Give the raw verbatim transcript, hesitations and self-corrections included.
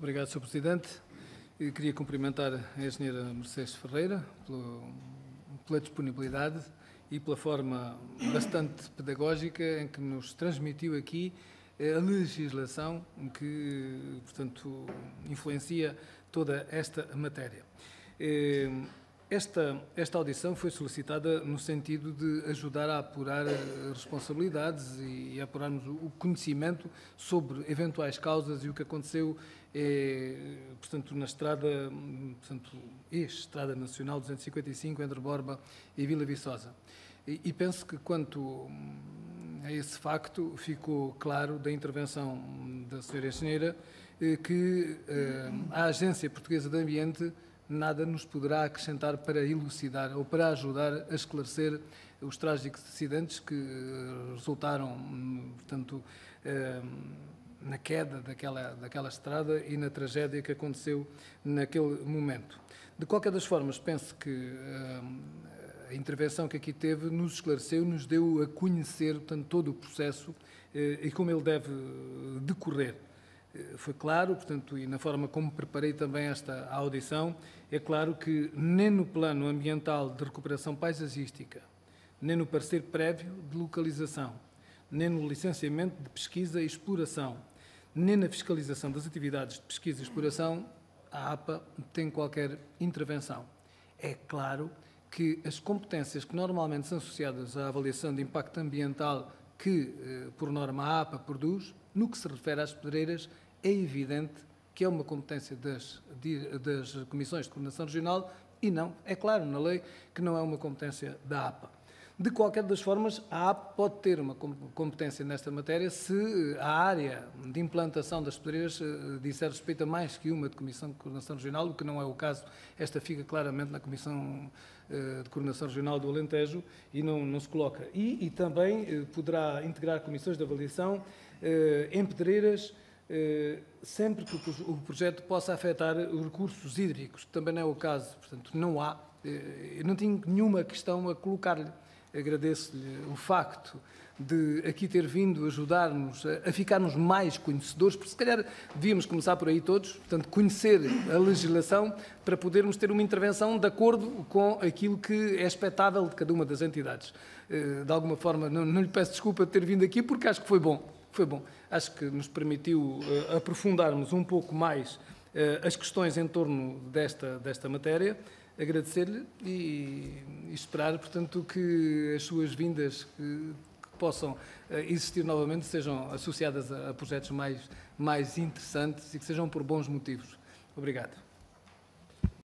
Obrigado, senhor Presidente. Eu queria cumprimentar a engenheira Mercedes Ferreira pelo, pela disponibilidade e pela forma bastante pedagógica em que nos transmitiu aqui a legislação que, portanto, influencia toda esta matéria. Esta, esta audição foi solicitada no sentido de ajudar a apurar responsabilidades e, e apurarmos o conhecimento sobre eventuais causas e o que aconteceu, é, portanto, na estrada, portanto, ex-Estrada Nacional duzentos e cinquenta e cinco, entre Borba e Vila Viçosa. E, e penso que, quanto a esse facto, ficou claro da intervenção da senhora engenheira que eh, a Agência Portuguesa de Ambiente nada nos poderá acrescentar para elucidar ou para ajudar a esclarecer os trágicos acidentes que resultaram, portanto, na queda daquela, daquela estrada e na tragédia que aconteceu naquele momento. De qualquer das formas, penso que a intervenção que aqui teve nos esclareceu, nos deu a conhecer, portanto, todo o processo e como ele deve decorrer. Foi claro, portanto, e na forma como preparei também esta audição, é claro que nem no plano ambiental de recuperação paisagística, nem no parecer prévio de localização, nem no licenciamento de pesquisa e exploração, nem na fiscalização das atividades de pesquisa e exploração, a APA tem qualquer intervenção. É claro que as competências que normalmente são associadas à avaliação de impacto ambiental que, por norma, a APA produz, no que se refere às pedreiras, é evidente que é uma competência das, das Comissões de Coordenação Regional e não, é claro, na lei, que não é uma competência da APA. De qualquer das formas, a APA pode ter uma competência nesta matéria se a área de implantação das pedreiras disser respeito a mais que uma de Comissão de Coordenação Regional, o que não é o caso. Esta fica claramente na Comissão de Coordenação Regional do Alentejo e não, não se coloca. E, e também poderá integrar comissões de avaliação em pedreiras sempre que o projeto possa afetar os recursos hídricos, que também não é o caso. Portanto, não há, eu não tenho nenhuma questão a colocar-lhe. Agradeço-lhe o facto de aqui ter vindo ajudar-nos a, a ficarmos mais conhecedores, porque se calhar devíamos começar por aí todos, portanto, conhecer a legislação para podermos ter uma intervenção de acordo com aquilo que é expectável de cada uma das entidades. De alguma forma, não, não lhe peço desculpa de ter vindo aqui, porque acho que foi bom. Foi bom. Acho que nos permitiu uh, aprofundarmos um pouco mais uh, as questões em torno desta, desta matéria. Agradecer-lhe e, e esperar, portanto, que as suas vindas que, que possam uh, existir novamente sejam associadas a, a projetos mais, mais interessantes e que sejam por bons motivos. Obrigado.